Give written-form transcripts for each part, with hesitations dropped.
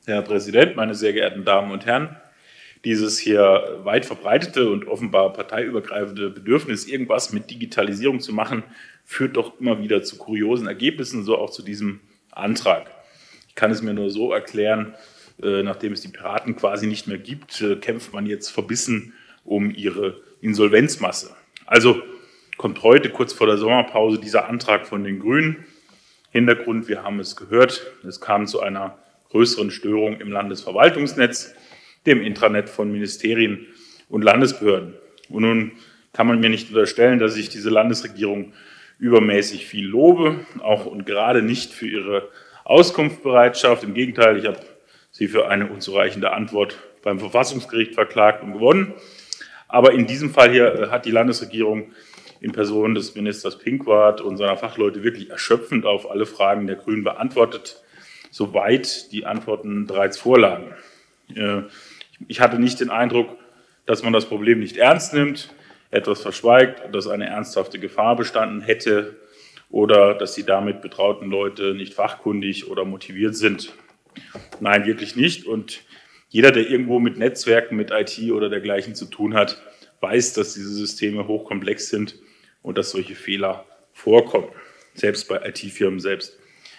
Herr Präsident, meine sehr geehrten Damen und Herren! Dieses hier weit verbreitete und offenbar parteiübergreifende Bedürfnis, irgendwas mit Digitalisierung zu machen, führt doch immer wieder zu kuriosen Ergebnissen, so auch zu diesem Antrag. Ich kann es mir nur so erklären, nachdem es die Piraten quasi nicht mehr gibt, kämpft man jetzt verbissen um ihre Insolvenzmasse. Also kommt heute kurz vor der Sommerpause dieser Antrag von den Grünen. Hintergrund, wir haben es gehört, es kam zu einer größeren Störung im Landesverwaltungsnetz, dem Intranet von Ministerien und Landesbehörden. Und nun kann man mir nicht unterstellen, dass ich diese Landesregierung übermäßig viel lobe, auch und gerade nicht für ihre Auskunftsbereitschaft. Im Gegenteil, ich habe sie für eine unzureichende Antwort beim Verfassungsgericht verklagt und gewonnen. Aber in diesem Fall hier hat die Landesregierung in Person des Ministers Pinkwart und seiner Fachleute wirklich erschöpfend auf alle Fragen der Grünen beantwortet, soweit die Antworten bereits vorlagen. Ich hatte nicht den Eindruck, dass man das Problem nicht ernst nimmt, etwas verschweigt, dass eine ernsthafte Gefahr bestanden hätte oder dass die damit betrauten Leute nicht fachkundig oder motiviert sind. Nein, wirklich nicht. Und jeder, der irgendwo mit Netzwerken, mit IT oder dergleichen zu tun hat, weiß, dass diese Systeme hochkomplex sind und dass solche Fehler vorkommen, selbst bei IT-Firmen selbst.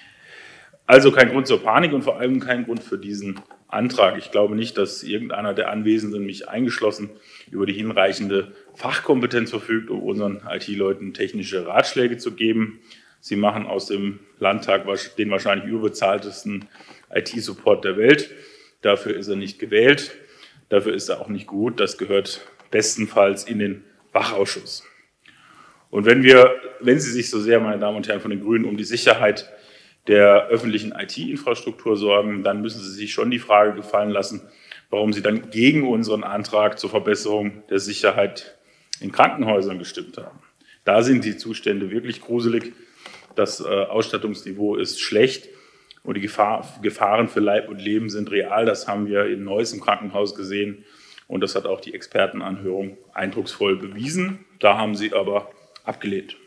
Also kein Grund zur Panik und vor allem kein Grund für diesen Antrag. Ich glaube nicht, dass irgendeiner der Anwesenden, mich eingeschlossen, über die hinreichende Fachkompetenz verfügt, um unseren IT-Leuten technische Ratschläge zu geben. Sie machen aus dem Landtag den wahrscheinlich überbezahltesten IT-Support der Welt. Dafür ist er nicht gewählt. Dafür ist er auch nicht gut. Das gehört bestenfalls in den Fachausschuss. Und wenn Sie sich so sehr, meine Damen und Herren von den Grünen, um die Sicherheit der öffentlichen IT-Infrastruktur sorgen, dann müssen Sie sich schon die Frage gefallen lassen, warum Sie dann gegen unseren Antrag zur Verbesserung der Sicherheit in Krankenhäusern gestimmt haben. Da sind die Zustände wirklich gruselig. Das Ausstattungsniveau ist schlecht und die Gefahren für Leib und Leben sind real. Das haben wir in Neuss im Krankenhaus gesehen und das hat auch die Expertenanhörung eindrucksvoll bewiesen. Da haben Sie aber abgelehnt.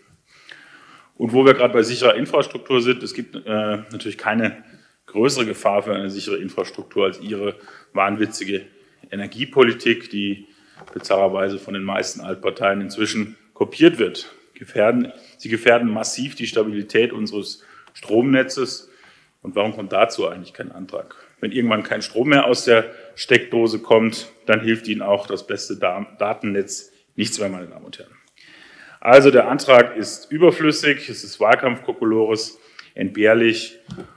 Und wo wir gerade bei sicherer Infrastruktur sind, es gibt natürlich keine größere Gefahr für eine sichere Infrastruktur als Ihre wahnwitzige Energiepolitik, die bizarrerweise von den meisten Altparteien inzwischen kopiert wird. Sie gefährden massiv die Stabilität unseres Stromnetzes. Und warum kommt dazu eigentlich kein Antrag? Wenn irgendwann kein Strom mehr aus der Steckdose kommt, dann hilft Ihnen auch das beste Datennetz nichts mehr, meine Damen und Herren. Also der Antrag ist überflüssig, es ist Wahlkampfkokolores, entbehrlich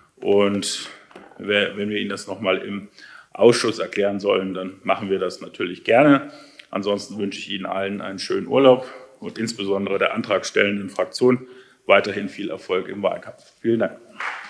und wenn wir Ihnen das nochmal im Ausschuss erklären sollen, dann machen wir das natürlich gerne. Ansonsten wünsche ich Ihnen allen einen schönen Urlaub und insbesondere der antragstellenden Fraktion weiterhin viel Erfolg im Wahlkampf. Vielen Dank.